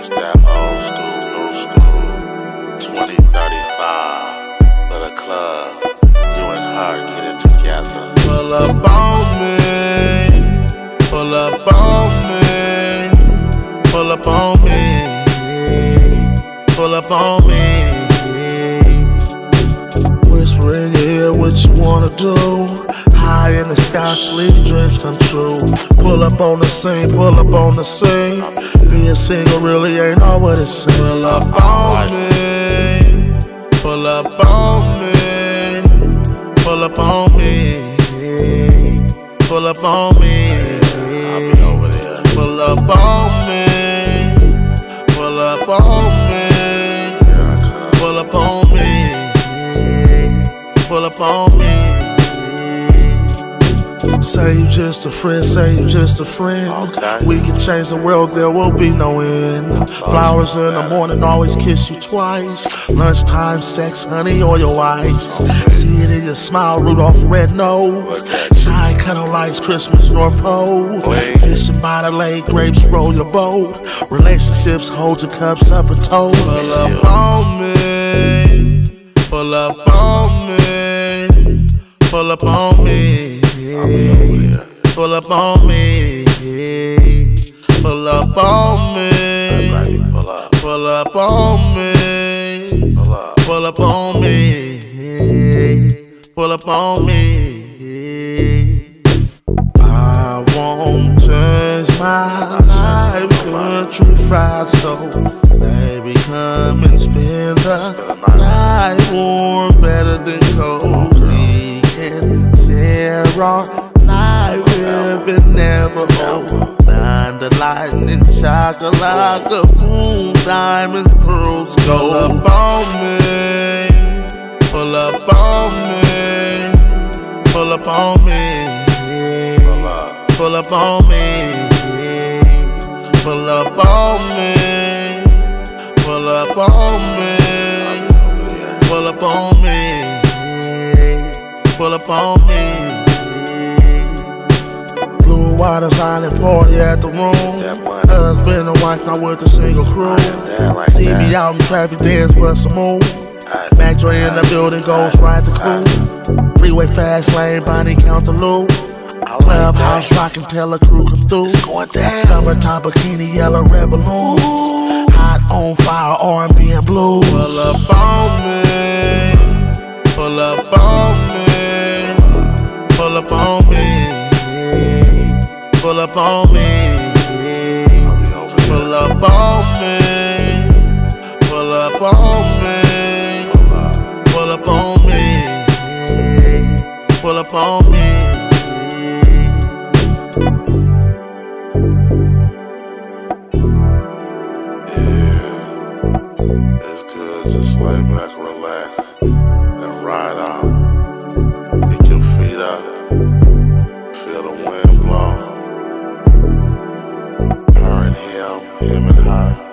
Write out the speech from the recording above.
It's that old school, new school, 2035 for the club. You and her get it together. Pull up on me, pull up on me, pull up on me, pull up on me. Whisper in your ear what you wanna do. High in the sky, sleep dreams come true. Pull up on the scene, pull up on the scene. Being single really ain't all what it seems. Pull up on me, pull up on me, pull up on me, pull up on me. I'll be over there. Pull up on me, pull up on me, pull up on me, pull up on me. Say you just a friend, say you just a friend. Okay. We can change the world, there will be no end. Flowers in the morning always kiss you twice. Lunchtime sex, honey, or your ice. See it in your smile, Rudolph red nose. Shine, cuddle lights, Christmas North Pole. Fishing by the lake, grapes roll your boat. Relationships hold your cups up and toes. Pull up on me, pull up on me, pull up on me. Pull up on me, pull up on me, pull up on me, pull up on me, pull up on me. I won't change my life, country fried soul. Baby, come and spend the night warm, better than cold. We can share our life if it never over. Thunder, lightning, chocolate, boom, diamonds, pearls, gold. Pull up on me, pull up on me, pull up on me, pull up on me, pull up on me, pull up on me, pull up on me, pull up on me. Blue waters island party at the room. Husband and wife not with a single crew. See me out in traffic, dance for some moon. Back door in the building, goes right to cool. Freeway fast lane, Bonnie count the loot. Clubhouse rockin' till the crew come through. Summertime bikini, yellow red balloons. Hot on fire, R&B and blues. Pull up on me, pull up on me, pull up on me. Pull up on me, pull up on me, pull up on me, pull up on me, pull up on me. Yeah, it's good. Just lay back, relax, and ride out. Kick your feet up. Feel the wind blow. Her and him and her.